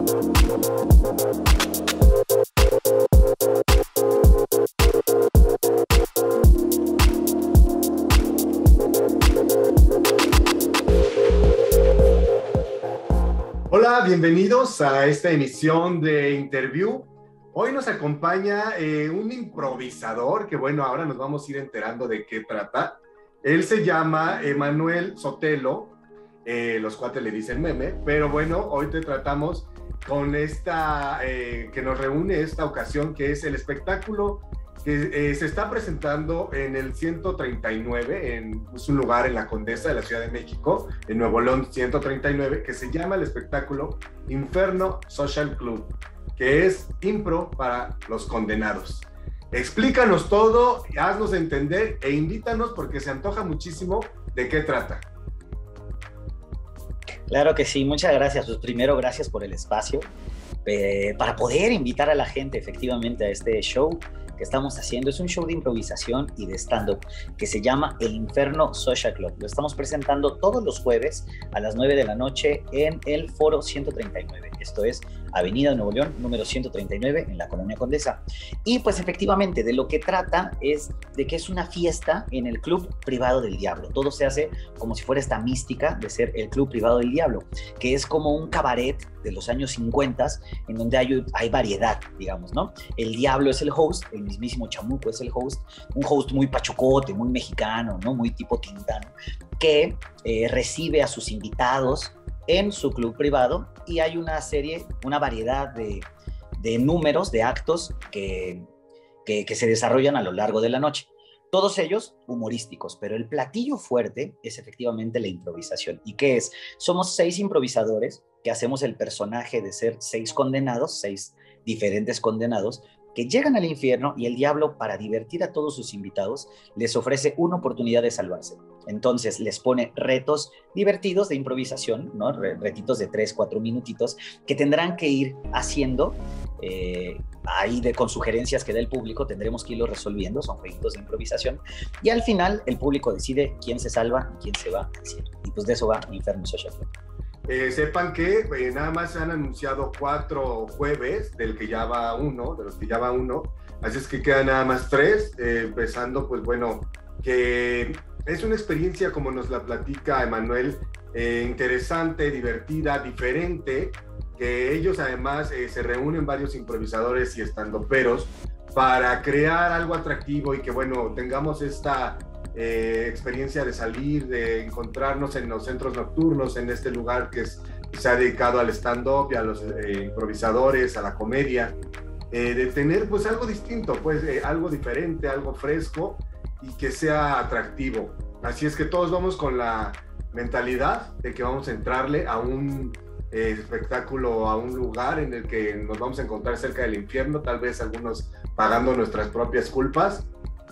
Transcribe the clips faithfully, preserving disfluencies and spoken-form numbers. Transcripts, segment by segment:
Hola, bienvenidos a esta emisión de Interview. Hoy nos acompaña eh, un improvisador que, bueno, ahora nos vamos a ir enterando de qué trata. Él se llama Emanuel Sotelo, eh, los cuates le dicen meme, pero bueno, hoy te tratamos con esta, eh, que nos reúne esta ocasión, que es el espectáculo que eh, se está presentando en el ciento treinta y nueve, en es un lugar en la Condesa de la Ciudad de México, en Nuevo León ciento treinta y nueve, que se llama el espectáculo Inferno Social Club, que es impro para los condenados. Explícanos todo, haznos entender e invítanos porque se antoja muchísimo de qué trata. Claro que sí, muchas gracias. Pues primero, gracias por el espacio eh, para poder invitar a la gente efectivamente a este show que estamos haciendo. Es un show de improvisación y de stand-up que se llama El Inferno Social Club. Lo estamos presentando todos los jueves a las nueve de la noche en el Foro ciento treinta y nueve. Esto es Avenida Nuevo León, número ciento treinta y nueve, en la Colonia Condesa. Y pues efectivamente de lo que trata es de que es una fiesta en el Club Privado del Diablo. Todo se hace como si fuera esta mística de ser el Club Privado del Diablo, que es como un cabaret de los años cincuenta, en donde hay, hay variedad, digamos, ¿no? El Diablo es el host, el mismísimo Chamuco es el host, un host muy pachucote, muy mexicano, ¿no? Muy tipo Tintán, que eh, recibe a sus invitados en su club privado y hay una serie, una variedad de, de números, de actos que, que, que se desarrollan a lo largo de la noche. Todos ellos humorísticos, pero el platillo fuerte es efectivamente la improvisación. ¿Y qué es? Somos seis improvisadores que hacemos el personaje de ser seis condenados, seis diferentes condenados, que llegan al infierno y el diablo, para divertir a todos sus invitados, les ofrece una oportunidad de salvarse. Entonces les pone retos divertidos de improvisación, ¿no? Retitos de tres, cuatro minutitos que tendrán que ir haciendo eh, ahí de, con sugerencias que da el público, tendremos que irlo resolviendo, son jueguitos de improvisación, y al final el público decide quién se salva y quién se va al cielo. Y pues de eso va Inferno Social Club. Eh, sepan que eh, nada más se han anunciado cuatro jueves, del que ya va uno, de los que ya va uno, así es que quedan nada más tres, eh, empezando pues bueno, que es una experiencia como nos la platica Emanuel, eh, interesante, divertida, diferente, que ellos además eh, se reúnen varios improvisadores y estandoperos para crear algo atractivo y que bueno, tengamos esta Eh, experiencia de salir, de encontrarnos en los centros nocturnos, en este lugar que es, se ha dedicado al stand-up y a los eh, improvisadores, a la comedia, eh, de tener pues algo distinto, pues eh, algo diferente, algo fresco y que sea atractivo. Así es que todos vamos con la mentalidad de que vamos a entrarle a un eh, espectáculo, a un lugar en el que nos vamos a encontrar cerca del infierno, tal vez algunos pagando nuestras propias culpas,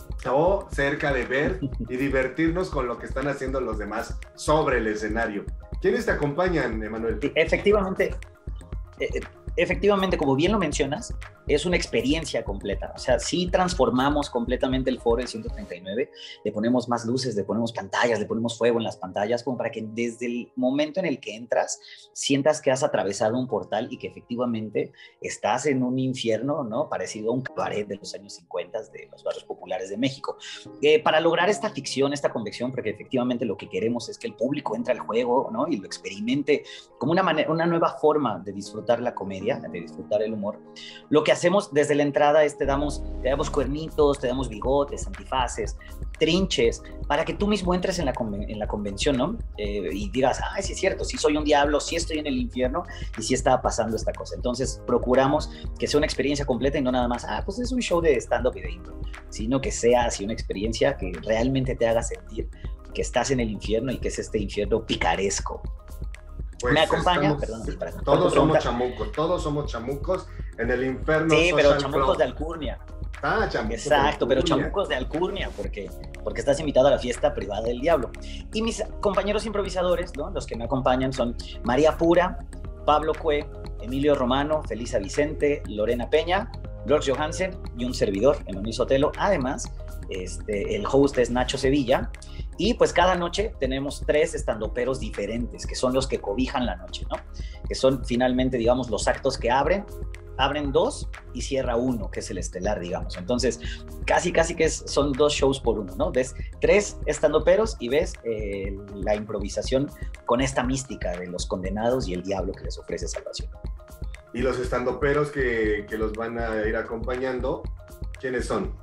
o cerca de ver y divertirnos con lo que están haciendo los demás sobre el escenario. ¿Quiénes te acompañan, Emanuel? Efectivamente, eh, efectivamente, como bien lo mencionas, es una experiencia completa. O sea, sí transformamos completamente el foro del ciento treinta y nueve, le ponemos más luces, le ponemos pantallas, le ponemos fuego en las pantallas, como para que desde el momento en el que entras sientas que has atravesado un portal y que efectivamente estás en un infierno, ¿no? Parecido a un cabaret de los años cincuenta de los barrios populares de México. Eh, para lograr esta ficción, esta convicción, porque efectivamente lo que queremos es que el público entre al juego, ¿no? Y lo experimente como una, manera, una nueva forma de disfrutar la comedia, de disfrutar el humor. Lo que hacemos desde la entrada es te damos, te damos cuernitos, te damos bigotes, antifaces, trinches, para que tú mismo entres en la, conven en la convención, ¿no? Eh, y digas, ay, sí es cierto, sí soy un diablo, sí estoy en el infierno y sí está pasando esta cosa. Entonces procuramos que sea una experiencia completa y no nada más, ah, pues es un show de stand-up y de impro, sino que sea así una experiencia que realmente te haga sentir que estás en el infierno y que es este infierno picaresco. Pues me acompaña, estamos, perdón, para, todos somos chamucos, todos somos chamucos en el infierno. Sí, pero Social chamucos Club. de alcurnia. Ah, chamucos. Exacto, pero chamucos de alcurnia, porque, porque estás invitado a la fiesta privada del diablo. Y mis compañeros improvisadores, ¿no? Los que me acompañan son María Pura, Pablo Cue, Emilio Romano, Felisa Vicente, Lorena Peña, George Johansen y un servidor, Emanuel Sotelo. Además, este, el host es Nacho Sevilla Y pues cada noche tenemos tres estandoperos diferentes, que son los que cobijan la noche, ¿no? Que son finalmente, digamos, los actos que abren, abren dos y cierra uno, que es el estelar, digamos. Entonces, casi, casi que es, son dos shows por uno, ¿no? Ves tres estandoperos y ves eh, la improvisación con esta mística de los condenados y el diablo que les ofrece salvación. Y los estandoperos que, que los van a ir acompañando, ¿quiénes son?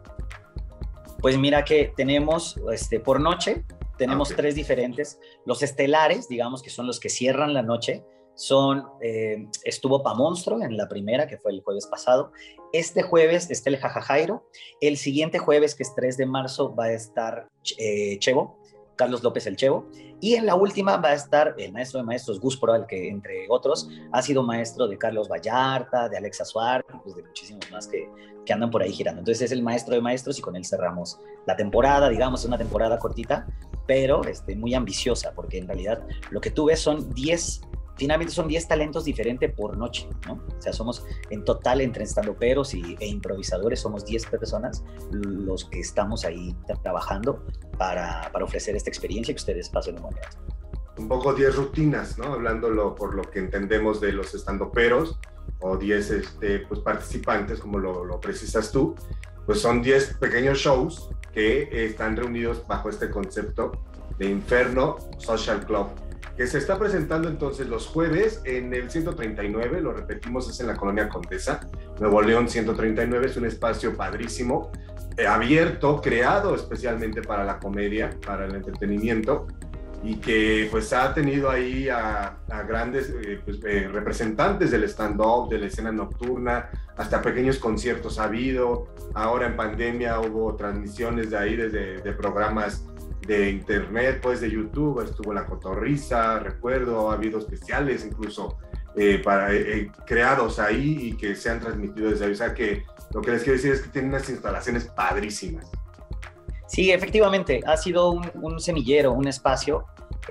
Pues mira que tenemos, este, por noche, tenemos okay. tres diferentes. Los estelares, digamos, que son los que cierran la noche, son, eh, estuvo Pa Monstruo en la primera, que fue el jueves pasado. Este jueves está el Jajajairo. El siguiente jueves, que es tres de marzo, va a estar eh, Chevo, Carlos López el Chevo. Y en la última va a estar el maestro de maestros, Gus Proal, que entre otros ha sido maestro de Carlos Vallarta, de Alexa Suárez, pues de muchísimos más que, que andan por ahí girando. Entonces es el maestro de maestros y con él cerramos la temporada, digamos, una temporada cortita, pero este, muy ambiciosa, porque en realidad lo que tú ves son diez, finalmente son diez talentos diferentes por noche, ¿no? O sea, somos en total entre estandoperos y, e improvisadores, somos diez personas los que estamos ahí trabajando para, para ofrecer esta experiencia que ustedes pasen un buen rato. Un poco diez rutinas, ¿no? Hablándolo por lo que entendemos de los estandoperos, o diez este, pues, participantes, como lo, lo precisas tú, pues son diez pequeños shows que están reunidos bajo este concepto de Inferno Social Club, que se está presentando entonces los jueves en el ciento treinta y nueve, lo repetimos, es en la Colonia Condesa, Nuevo León ciento treinta y nueve, es un espacio padrísimo, eh, abierto, creado especialmente para la comedia, para el entretenimiento, y que pues ha tenido ahí a, a grandes eh, pues, eh, representantes del stand-up, de la escena nocturna, hasta pequeños conciertos ha habido. Ahora en pandemia hubo transmisiones de ahí desde de programas de internet, pues de YouTube, estuvo La Cotorrisa, recuerdo, ha habido especiales incluso eh, para, eh, creados ahí y que se han transmitido desde ahí. O sea que lo que les quiero decir es que tienen unas instalaciones padrísimas. Sí, efectivamente, ha sido un, un semillero, un espacio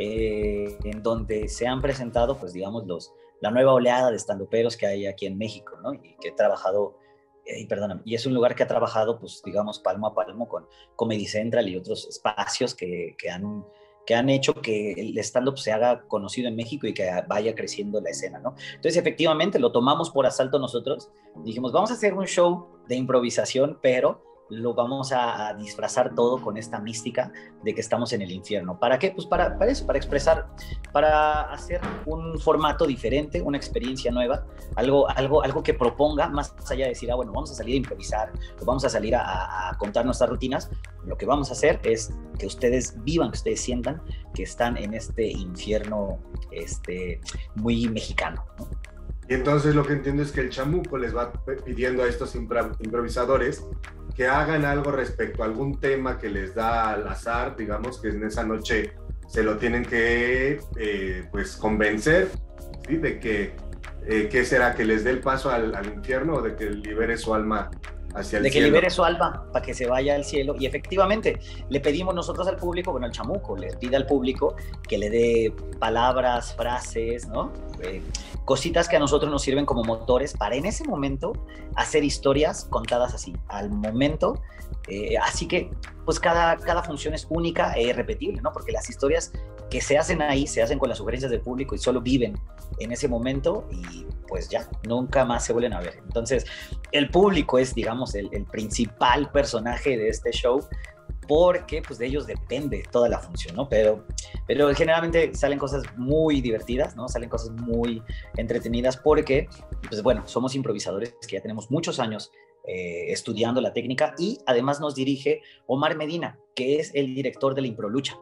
eh, en donde se han presentado, pues digamos, los, la nueva oleada de estandoperos que hay aquí en México, ¿no? Y que he trabajado, eh, perdóname, y es un lugar que ha trabajado, pues digamos, palmo a palmo con Comedy Central y otros espacios que, que, han, que han hecho que el stand-up se haga conocido en México y que vaya creciendo la escena, ¿no? Entonces, efectivamente, lo tomamos por asalto nosotros, dijimos, vamos a hacer un show de improvisación, pero lo vamos a, a disfrazar todo con esta mística de que estamos en el infierno. ¿Para qué? Pues para, para eso, para expresar, para hacer un formato diferente, una experiencia nueva, algo, algo, algo que proponga, más allá de decir, ah, bueno, vamos a salir a improvisar, o vamos a salir a, a contar nuestras rutinas. Lo que vamos a hacer es que ustedes vivan, que ustedes sientan que están en este infierno este, muy mexicano, ¿no? Y entonces lo que entiendo es que el Chamuco les va pidiendo a estos improvisadores que hagan algo respecto a algún tema que les da al azar, digamos que en esa noche se lo tienen que eh, pues convencer, ¿sí? De que eh, ¿qué será? ¿Que les dé el paso al, al infierno o de que libere su alma hacia el de que cielo? libere su alma para que se vaya al cielo. Y efectivamente le pedimos nosotros al público, bueno, el Chamuco les pide al público que le dé palabras, frases, ¿no? Eh, cositas que a nosotros nos sirven como motores para en ese momento hacer historias contadas así, al momento. Eh, así que pues cada, cada función es única e irrepetible, ¿no? Porque las historias que se hacen ahí se hacen con las sugerencias del público y solo viven en ese momento y pues ya, nunca más se vuelven a ver. Entonces, el público es, digamos, el, el principal personaje de este show porque pues de ellos depende toda la función, ¿no? Pero, pero generalmente salen cosas muy divertidas, ¿no? Salen cosas muy entretenidas porque, pues bueno, somos improvisadores que ya tenemos muchos años eh, estudiando la técnica y además nos dirige Omar Medina, que es el director de la Improlucha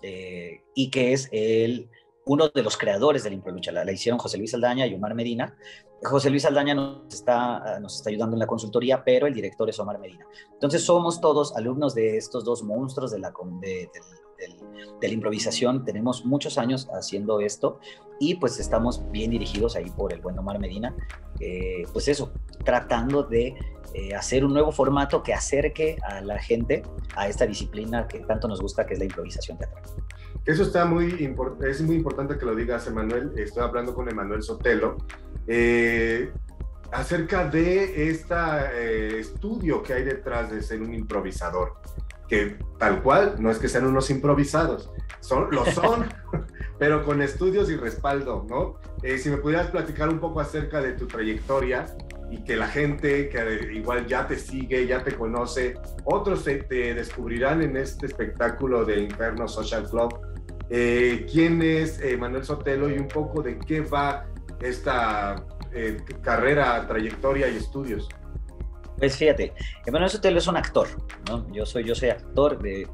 eh, y que es el, uno de los creadores de la Improlucha. La, la hicieron José Luis Saldaña y Omar Medina. José Luis Saldaña nos está, nos está ayudando en la consultoría, pero el director es Omar Medina. Entonces somos todos alumnos de estos dos monstruos de la, de, de, de, de la improvisación. Tenemos muchos años haciendo esto y pues estamos bien dirigidos ahí por el buen Omar Medina. Eh, pues eso, tratando de eh, hacer un nuevo formato que acerque a la gente a esta disciplina que tanto nos gusta, que es la improvisación teatral. Eso está muy importante, es muy importante que lo digas, Emanuel. Estoy hablando con Emanuel Sotelo eh, acerca de este eh, estudio que hay detrás de ser un improvisador. que tal cual, no es que sean unos improvisados, son, lo son, pero con estudios y respaldo, ¿no? Eh, si me pudieras platicar un poco acerca de tu trayectoria y que la gente que igual ya te sigue, ya te conoce, otros te, te descubrirán en este espectáculo de Inferno Social Club. Eh, ¿Quién es eh, Manuel Sotelo y un poco de qué va esta eh, carrera, trayectoria y estudios? Pues fíjate, Manuel Sotelo es un actor, ¿no? Yo soy, yo soy actor, de,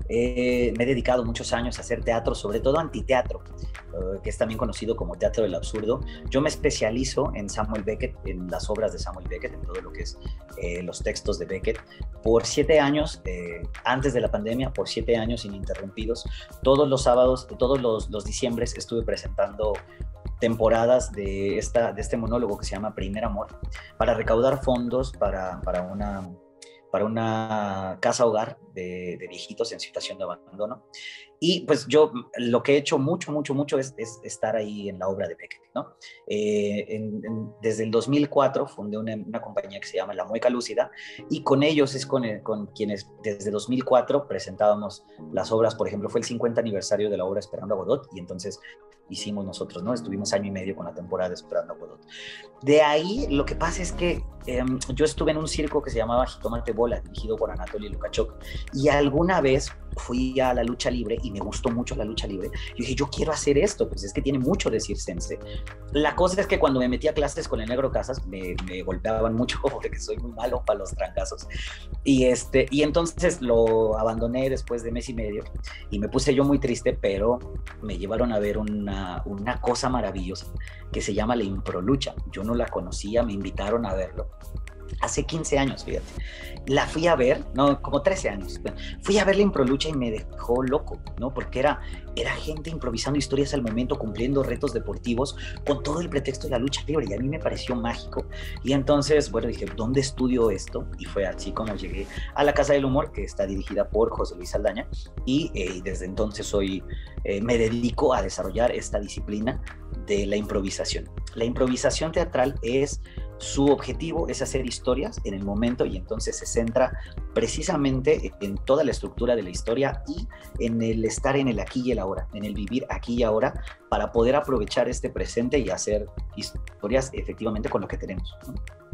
eh, me he dedicado muchos años a hacer teatro, sobre todo antiteatro, uh, que es también conocido como teatro del absurdo. Yo me especializo en Samuel Beckett, en las obras de Samuel Beckett, en todo lo que es eh, los textos de Beckett. Por siete años, eh, antes de la pandemia, por siete años ininterrumpidos, todos los sábados, todos los, los diciembres estuve presentando temporadas de, esta, de este monólogo que se llama Primer Amor, para recaudar fondos para, para, una, para una casa hogar de, de viejitos en situación de abandono. Y pues yo lo que he hecho mucho, mucho, mucho es, es estar ahí en la obra de Beckett, ¿no? Eh, en, en, desde el dos mil cuatro fundé una, una compañía que se llama La Mueca Lúcida, y con ellos es con, con quienes desde dos mil cuatro presentábamos las obras. Por ejemplo, fue el cincuenta aniversario de la obra Esperando a Godot, y entonces hicimos nosotros, ¿no? Estuvimos año y medio con la temporada de Esperando a Godot. De ahí, lo que pasa es que eh, yo estuve en un circo que se llamaba Jitomate Bola, dirigido por Anatoly Lukachok, y alguna vez fui a la lucha libre y me gustó mucho la lucha libre. Yo dije, yo quiero hacer esto, pues es que tiene mucho de circense. La cosa es que cuando me metí a clases con el Negro Casas, me, me golpeaban mucho porque soy muy malo para los trancazos. Y, este, y entonces lo abandoné después de mes y medio y me puse yo muy triste, pero me llevaron a ver una, una cosa maravillosa que se llama la Improlucha. Yo no la conocía, me invitaron a verlo. Hace quince años, fíjate. La fui a ver, no, como trece años. Fui a ver la Improlucha y me dejó loco, ¿no? Porque era, era gente improvisando historias al momento, cumpliendo retos deportivos, con todo el pretexto de la lucha libre, y a mí me pareció mágico. Y entonces, bueno, dije, ¿dónde estudio esto? Y fue así como llegué a la Casa del Humor, que está dirigida por José Luis Saldaña, y eh, desde entonces soy, eh, me dedico a desarrollar esta disciplina de la improvisación. La improvisación teatral es... Su objetivo es hacer historias en el momento, y entonces se centra precisamente en toda la estructura de la historia y en el estar en el aquí y el ahora, en el vivir aquí y ahora, para poder aprovechar este presente y hacer historias efectivamente con lo que tenemos, ¿no?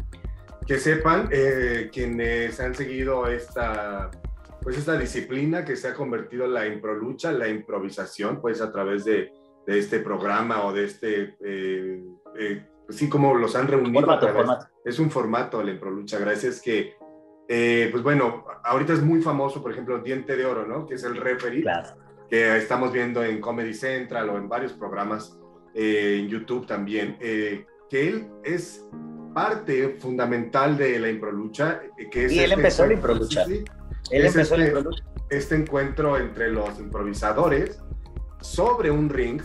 Que sepan eh, quienes han seguido esta, pues esta disciplina que se ha convertido en la improlucha, la improvisación, pues a través de, de este programa o de este... Eh, eh, sí, como los han reunido. Formato, formato. Es un formato la improlucha. Gracias que, eh, pues bueno, ahorita es muy famoso, por ejemplo, Diente de Oro, ¿no? Que es el referee, claro, que estamos viendo en Comedy Central o en varios programas, eh, en YouTube también, eh, que él es parte fundamental de la improlucha. Que es y él este empezó la encuentro, improlucha. sí, sí. Él es empezó este, la improlucha. Este encuentro entre los improvisadores sobre un ring,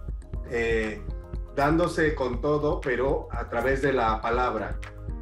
eh, dándose con todo, pero a través de la palabra,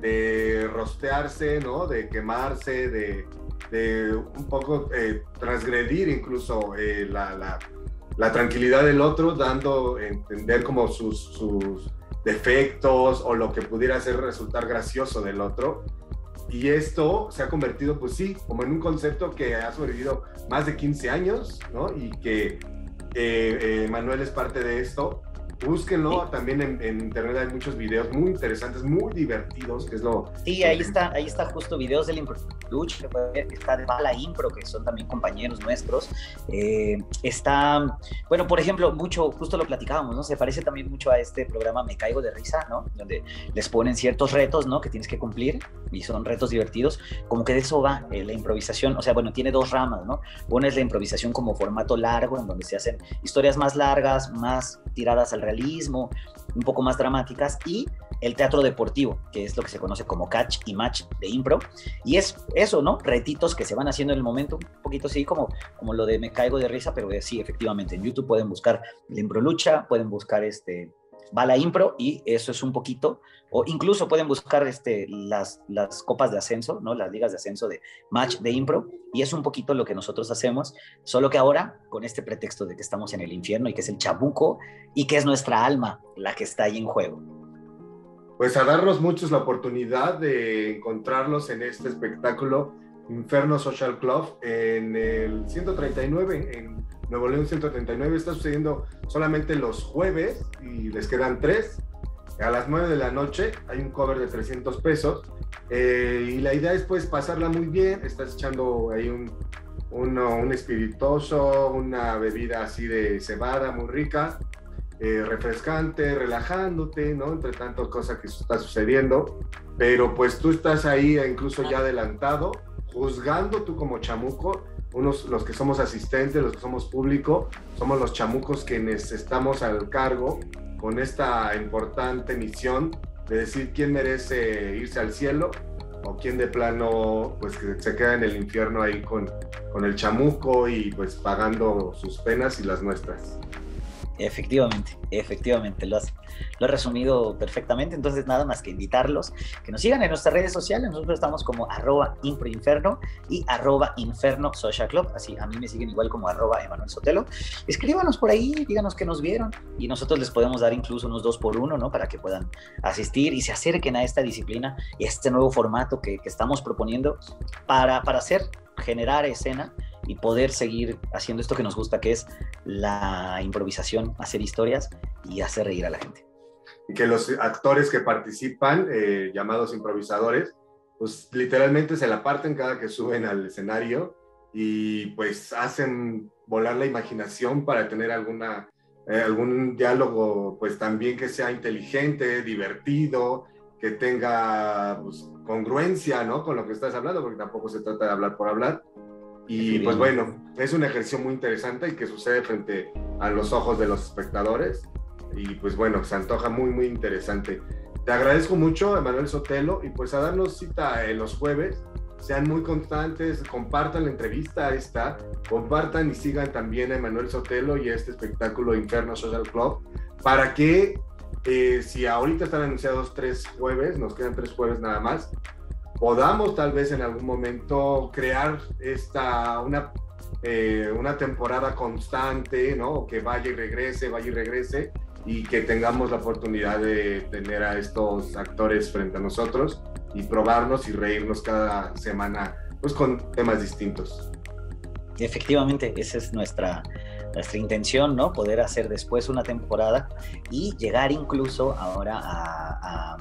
de rostearse, ¿no? De quemarse, de, de un poco eh, transgredir incluso eh, la, la, la tranquilidad del otro, dando a entender como sus, sus defectos o lo que pudiera hacer resultar gracioso del otro. Y esto se ha convertido, pues sí, como en un concepto que ha sobrevivido más de quince años, ¿no? Y que eh, eh, Manuel es parte de esto. Búsquenlo, sí. También en, en internet hay muchos videos muy interesantes, muy divertidos, que es lo... Sí, ahí está, ahí está justo videos del Improlucha, que puede ver, está de Bala Impro, que son también compañeros nuestros. Eh, está, bueno, por ejemplo, mucho, justo lo platicábamos, ¿no? Se parece también mucho a este programa Me Caigo de Risa, ¿no? Donde les ponen ciertos retos, ¿no? Que tienes que cumplir, y son retos divertidos, como que de eso va eh, la improvisación. O sea, bueno, tiene dos ramas, ¿no? Una es la improvisación como formato largo, en donde se hacen historias más largas, más tiradas al realismo, un poco más dramáticas, y el teatro deportivo, que es lo que se conoce como catch y match de impro, y es eso, ¿no? Retitos que se van haciendo en el momento, un poquito así como, como lo de Me Caigo de Risa, pero de, sí, efectivamente, en YouTube pueden buscar la Improlucha, pueden buscar este Bala Impro, y eso es un poquito, o incluso pueden buscar este, las, las copas de ascenso, ¿no? Las ligas de ascenso de match de impro, y es un poquito lo que nosotros hacemos, solo que ahora con este pretexto de que estamos en el infierno y que es el chabuco y que es nuestra alma la que está ahí en juego. Pues a darnos muchos la oportunidad de encontrarlos en este espectáculo Inferno Social Club en el ciento treinta y nueve, en Nuevo León ciento treinta y nueve. Está sucediendo solamente los jueves y les quedan tres. A las nueve de la noche hay un cover de trescientos pesos eh, y la idea es pues pasarla muy bien. Estás echando ahí un, un, un espirituoso, una bebida así de cebada muy rica, eh, refrescante, relajándote, ¿no? Entre tantas cosas que está sucediendo, pero pues tú estás ahí incluso ya adelantado, juzgando tú como chamuco. Unos, los que somos asistentes, los que somos público, somos los chamucos quienes estamos al cargo con esta importante misión de decir quién merece irse al cielo o quién de plano pues que se queda en el infierno ahí con, con el chamuco y pues pagando sus penas y las nuestras. Efectivamente, efectivamente, lo has, lo has resumido perfectamente. Entonces nada más que invitarlos, que nos sigan en nuestras redes sociales. Nosotros estamos como arroba improinferno y arroba inferno social club, así a mí me siguen igual como arroba Emanuel Sotelo. Escríbanos por ahí, díganos que nos vieron y nosotros les podemos dar incluso unos dos por uno, ¿no? Para que puedan asistir y se acerquen a esta disciplina y a este nuevo formato que, que estamos proponiendo para, para hacer, generar escena y poder seguir haciendo esto que nos gusta, que es la improvisación, hacer historias y hacer reír a la gente. Y que los actores que participan, eh, llamados improvisadores, pues literalmente se la parten cada que suben al escenario y pues hacen volar la imaginación para tener alguna, eh, algún diálogo pues también que sea inteligente, divertido, que tenga pues, congruencia, ¿no? Con lo que estás hablando, porque tampoco se trata de hablar por hablar. Y pues bueno, es un ejercicio muy interesante y que sucede frente a los ojos de los espectadores. Y pues bueno, se antoja muy, muy interesante. Te agradezco mucho, Emanuel Sotelo, y pues a darnos cita en los jueves. Sean muy constantes, compartan la entrevista, ahí está. Compartan y sigan también a Emanuel Sotelo y a este espectáculo Inferno Social Club, para que eh, si ahorita están anunciados tres jueves, nos quedan tres jueves nada más, podamos tal vez en algún momento crear esta, una, eh, una temporada constante, ¿no? Que vaya y regrese, vaya y regrese, y que tengamos la oportunidad de tener a estos actores frente a nosotros y probarnos y reírnos cada semana, pues con temas distintos. Efectivamente, esa es nuestra, nuestra intención, ¿no? Poder hacer después una temporada y llegar incluso ahora a... a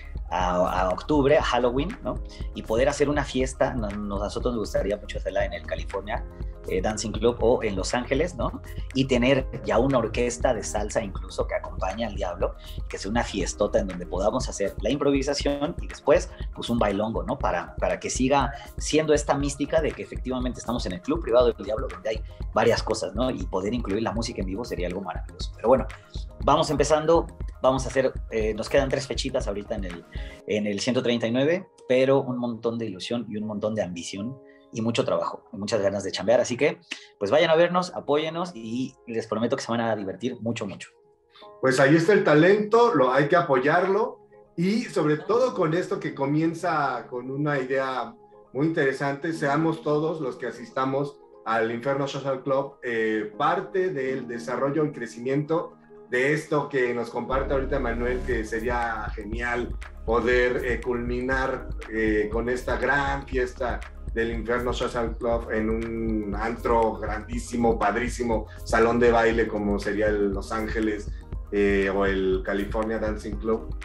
A, a octubre, a Halloween, ¿no? Y poder hacer una fiesta. Nos, nosotros nos gustaría mucho hacerla en el California eh, Dancing Club o en Los Ángeles, ¿no? Y tener ya una orquesta de salsa incluso que acompañe al diablo, que sea una fiestota en donde podamos hacer la improvisación y después pues un bailongo, ¿no? Para, para que siga siendo esta mística de que efectivamente estamos en el Club Privado del Diablo, donde hay varias cosas, ¿no? Y poder incluir la música en vivo sería algo maravilloso. Pero bueno, vamos empezando. Vamos a hacer, eh, nos quedan tres fechitas ahorita en el, en el ciento treinta y nueve, pero un montón de ilusión y un montón de ambición y mucho trabajo, y muchas ganas de chambear. Así que, pues vayan a vernos, apóyennos y les prometo que se van a divertir mucho, mucho. Pues ahí está el talento, lo, hay que apoyarlo y sobre todo con esto que comienza con una idea muy interesante, seamos todos los que asistamos al Inferno Social Club eh, parte del desarrollo y crecimiento de esto que nos comparte ahorita Manuel, que sería genial poder eh, culminar eh, con esta gran fiesta del Inferno Social Club en un antro grandísimo, padrísimo, salón de baile como sería el Los Ángeles eh, o el California Dancing Club,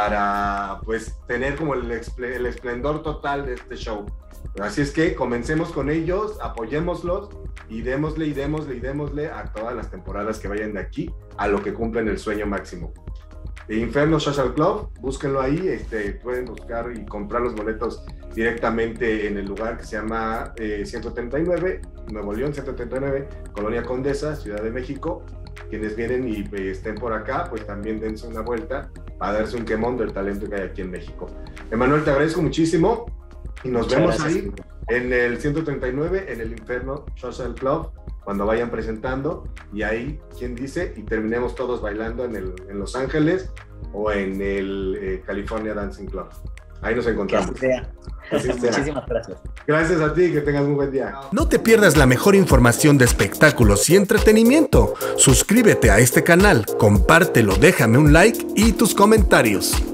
para pues tener como el, expl- el esplendor total de este show. Así es que comencemos con ellos, apoyémoslos y démosle y démosle y démosle a todas las temporadas que vayan de aquí a lo que cumplen el sueño máximo. Inferno Social Club, búsquenlo ahí, este, pueden buscar y comprar los boletos directamente en el lugar que se llama eh, ciento treinta y nueve, Nuevo León ciento treinta y nueve, Colonia Condesa, Ciudad de México. Quienes vienen y eh, estén por acá, pues también dense una vuelta a darse un quemón del talento que hay aquí en México. Emanuel, te agradezco muchísimo y nos Muchas vemos gracias. Ahí en el ciento treinta y nueve, en el Inferno Social Club, cuando vayan presentando, y ahí, ¿quién dice? Y terminemos todos bailando en, el, en Los Ángeles o en el eh, California Dancing Club. Ahí nos encontramos. Que así sea. Así sea. Muchísimas gracias. Gracias a ti, que tengas un buen día. No te pierdas la mejor información de espectáculos y entretenimiento. Suscríbete a este canal, compártelo, déjame un like y tus comentarios.